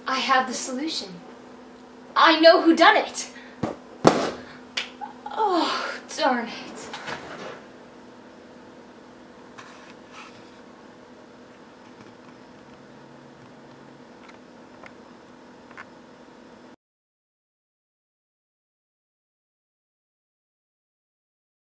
I have the solution. I know who done it. Oh, darn it.